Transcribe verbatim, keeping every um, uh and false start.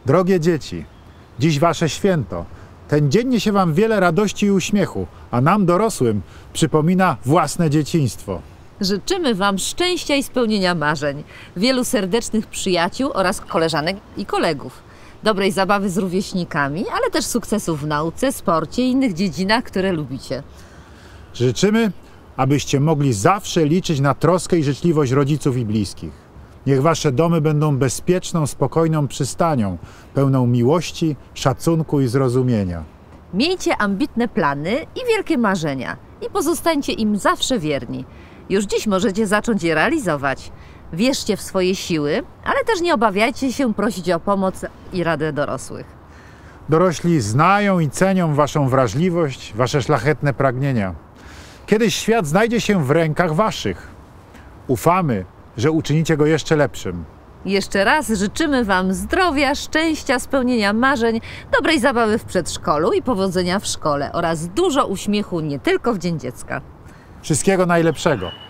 Drogie dzieci, dziś wasze święto. Ten dzień niesie wam wiele radości i uśmiechu, a nam dorosłym przypomina własne dzieciństwo. Życzymy wam szczęścia i spełnienia marzeń, wielu serdecznych przyjaciół oraz koleżanek i kolegów, dobrej zabawy z rówieśnikami, ale też sukcesów w nauce, sporcie i innych dziedzinach, które lubicie. Życzymy, abyście mogli zawsze liczyć na troskę i życzliwość rodziców i bliskich. Niech wasze domy będą bezpieczną, spokojną przystanią, pełną miłości, szacunku i zrozumienia. Miejcie ambitne plany i wielkie marzenia i pozostańcie im zawsze wierni. Już dziś możecie zacząć je realizować. Wierzcie w swoje siły, ale też nie obawiajcie się prosić o pomoc i radę dorosłych. Dorośli znają i cenią waszą wrażliwość, wasze szlachetne pragnienia. Kiedyś świat znajdzie się w rękach waszych. Ufamy, że uczynicie go jeszcze lepszym. Jeszcze raz życzymy wam zdrowia, szczęścia, spełnienia marzeń, dobrej zabawy w przedszkolu i powodzenia w szkole oraz dużo uśmiechu nie tylko w Dzień Dziecka. Wszystkiego najlepszego.